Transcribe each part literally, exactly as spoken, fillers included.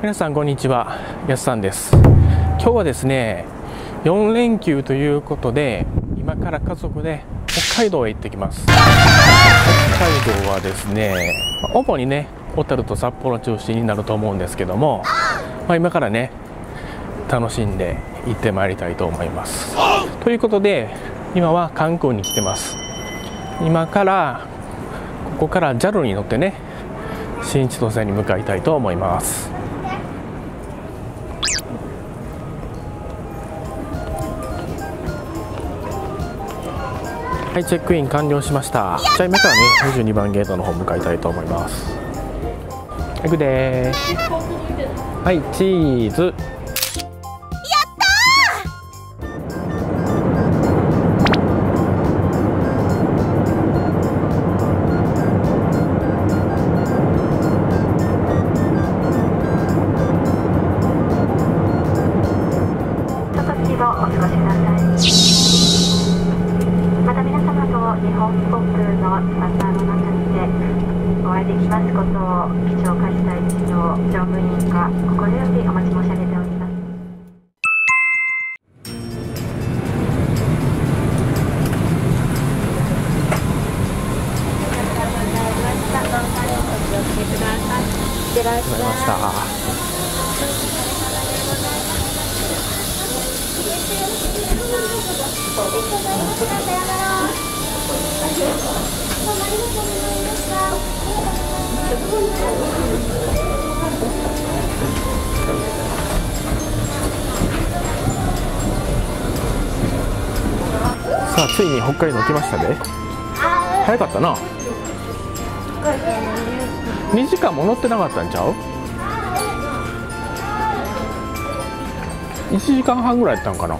皆さんこんにちは、やすさんです。今日はですねよん連休ということで、今から家族で北海道へ行ってきます。北海道はですね主にね小樽と札幌中心になると思うんですけども、まあ、今からね楽しんで行ってまいりたいと思います。ということで今はカンクンに来てます。今からここから ジャル に乗ってね新千歳に向かいたいと思います。はい、チェックイン完了しました。じゃあ今からねにじゅうにばんゲートの方向かいたいと思います。行くでー。はい、チーズ。 日本航空のバターの中でお会いできますことを機長化した一の乗務員が心よりお待ち申し上げております。いってらっしゃさあついに北海道来ましたね。早かったな。にじかんも乗ってなかったんちゃう？いちじかんはんぐらいやったんかな。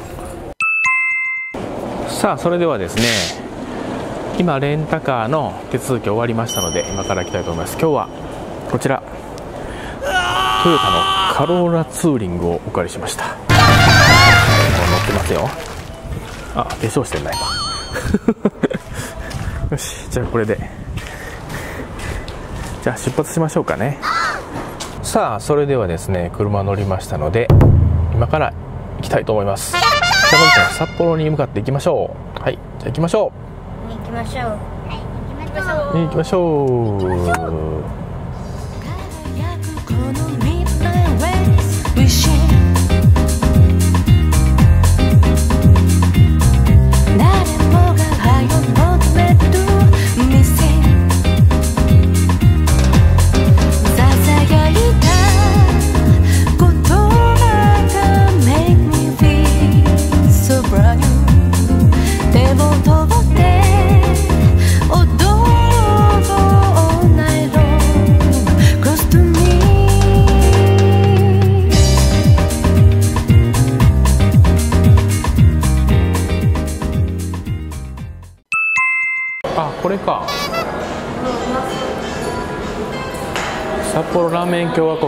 さあそれではですね今レンタカーの手続き終わりましたので今から行きたいと思います。今日はこちらトヨタのカローラツーリングをお借りしました。乗ってますよ。あ、化粧してんな今よし、じゃあこれでじゃあ出発しましょうかね。さあそれではですね車乗りましたので今から行きたいと思います。じゃあ本日は札幌に向かって行きましょう。はい、じゃあ行きましょう。 行きましょう。はい、 行きましょう。あ、これか。札幌ラーメン共和国。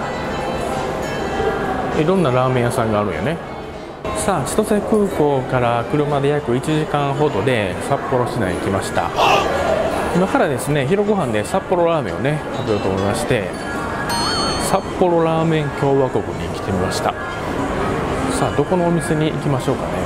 いろんなラーメン屋さんがあるんやね。さあ千歳空港から車で約いちじかんほどで札幌市内に来ました。今からですね昼ご飯で札幌ラーメンをね食べようと思いまして札幌ラーメン共和国に来てみました。さあどこのお店に行きましょうかね。